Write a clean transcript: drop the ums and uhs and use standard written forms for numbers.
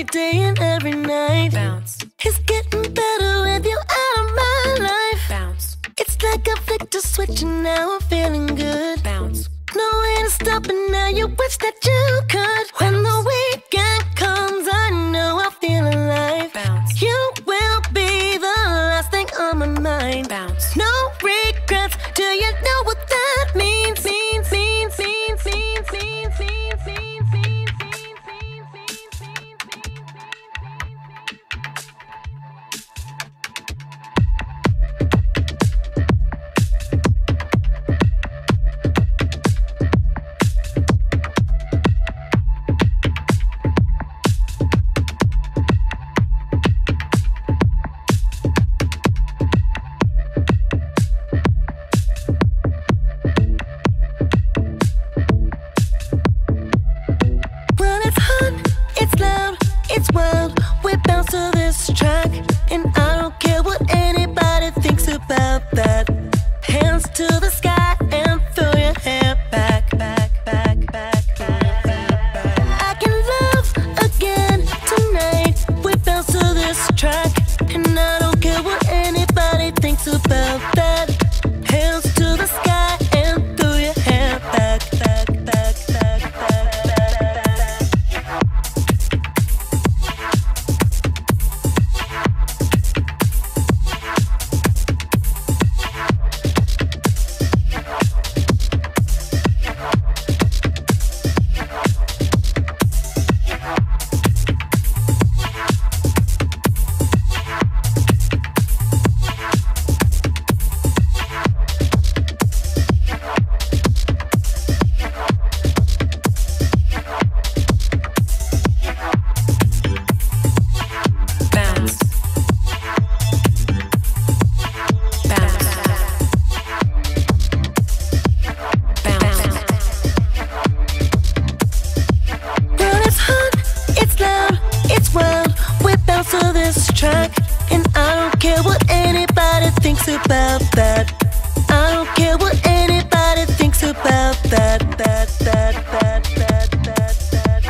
every day and every night. Bounce, It's getting better with you out of my life. bounce, It's like I flicked a switch and now I'm feeling good. bounce, No way to stop it now, you wish that you could. When the weekend comes, I know I'll feel alive. bounce, You will be the last thing on my mind. bounce. No regrets, do you know what that means? Means, means, means, means, means, means, means, means, means, means, means, Well, it's hot, it's loud, it's wild. We bounce to this track, and I don't care what anybody thinks about that. Hands to the sky and throw your hair back, back, back, back, back, back, back. I can love again tonight. We bounce to this track, and I don't care what anybody thinks about that. Hands to the sky and throw your hair back, back, back, back, back, back, back. Bounce, bounce, bounce, Well, it's hot, it's loud, it's wild. We bounce to this track, and I don't care what anybody thinks about that. I don't care what anybody thinks about that. That, that, that, that, that, that.